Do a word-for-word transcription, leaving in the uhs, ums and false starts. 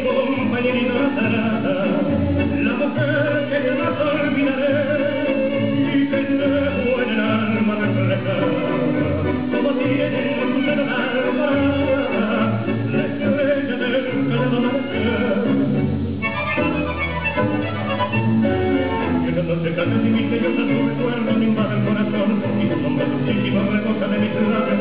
compañerita sagrada, la mujer que jamás olvidaré y que llevo en el alma reflejada, como tiene en el alma la estrella del cada amanecer. Que la noche caliente y misteriosa su recuerdo me invade el corazón y su sombra dulcísima rebosa de mis labios